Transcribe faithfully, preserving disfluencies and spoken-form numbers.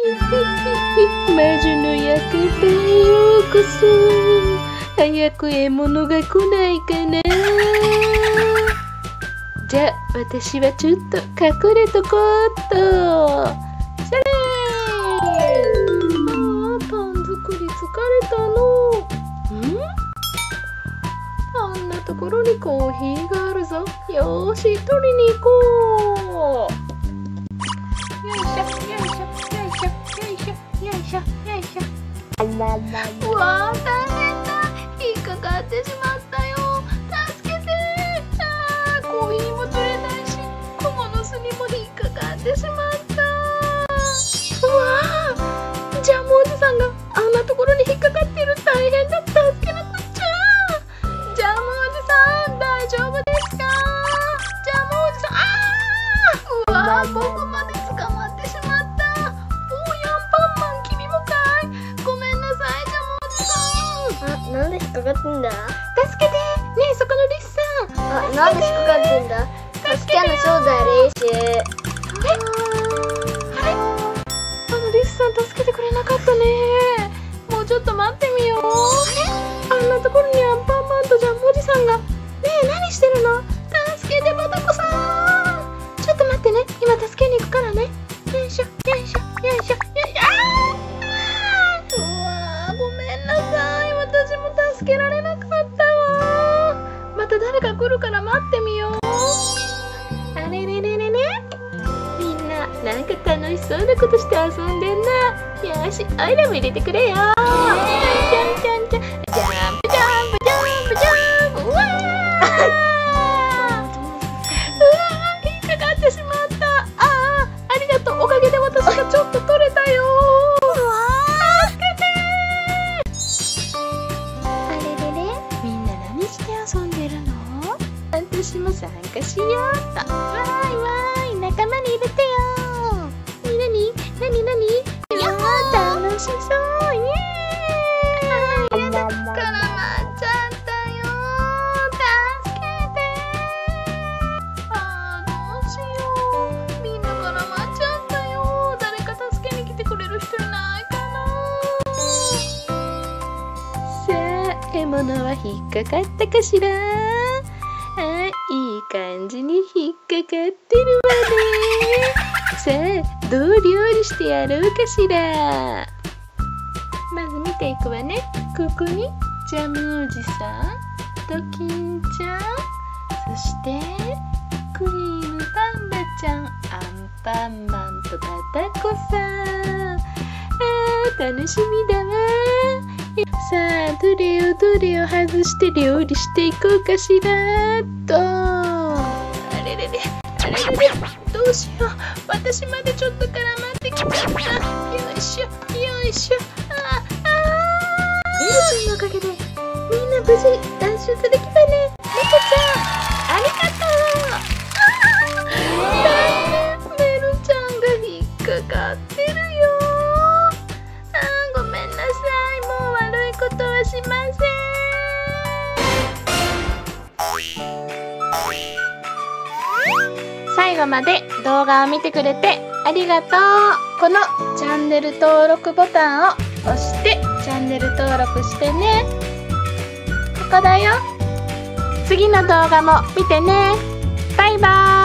魔女の館へようこそ。早く獲物が来ないかな。じゃあ私はちょっと隠れとこうっと。それー。あー、パン作り疲れたの。ん？あんなところにコーヒーがあるぞ。よーし、取りに行こう。よいしょ、よいしょ、よいしょ、よいしょ、よいしょ、よいしょ。うわー、大変だ。引っかかってしまったよ。助けてー。あー、コーヒーも取れないし、クモの巣にも引っかかってしまった。うわー、ジャムおじさんがあんなところに引っかかっている。大変だ。助けなくっちゃ。ジャムおじさん、大丈夫ですか？ジャムおじさん、あー、うわー、僕まで捕まってしまった。おー、ヤンパンマン、君もかい？ごめんなさい、ジャムおじさん。 あ、なんで引っかかってんだ？ 助けて。ねえ、そこのリスさん。 あ、なんで引っかかってんだ？助けの正体練習。 え、あれ？あのリスさん助けてくれなかったね。もうちょっと待ってみよう。あんなところにアンパンマンとジャムおじさんが。ねえ、何してるの？助けて、バタコさん。ちょっと待ってね。今助けに行くからね。よいしょ、よいしょ、よいしょ、よいしょ。あー！うわー、ごめんなさい。私も助けられなかったわ。また誰か来るから待ってみよう。あれれれれれ。みんな、なんか楽しそうなことして遊んでんな。よし、おいらも入れてくれよ。じゃんじゃんじゃんじゃん。ジャンプジャンプジャンプジャンプ。うわー。引っかかってしまった。ああ、ありがとう。おかげで私がちょっと取れたよ。助けてー。あれれれ、みんな何して遊んでるの？私も参加しようっと。わーいわーい、仲間に入れてよ。になに？なになに？いやー、楽しそう。イエーイ。あー、やだ、絡まっちゃったよ。助けてー。あー、どうしよう。みんな絡まっちゃったよ。誰か助けに来てくれる人いないかな。さあ、獲物は引っかかったかしら。あ、いい感じに引っかかってるわね。さあ、どう料理してやろうかしら。まず見ていくわね。ここにジャムおじさんと金ちゃん、そしてクリームパンダちゃん、アンパンマンとバタコさん。あー、楽しみだわ。さあ、どれをどれを外して料理していこうかしらと。あれれれ、あれれれ、どうしよう。私までちょっと絡まってきちゃった。よいしょ、よいしょ。ああ、メルちゃんのおかげでみんな無事脱出できたね。猫ちゃん、ありがとう。あー、残念、メルちゃんが引っかかってるよ。あー、ごめんなさい。もう悪いことはしません。最後まで動画を見てくれてありがとう。このチャンネル登録ボタンを押してチャンネル登録してね。ここだよ。次の動画も見てね。バイバーイ。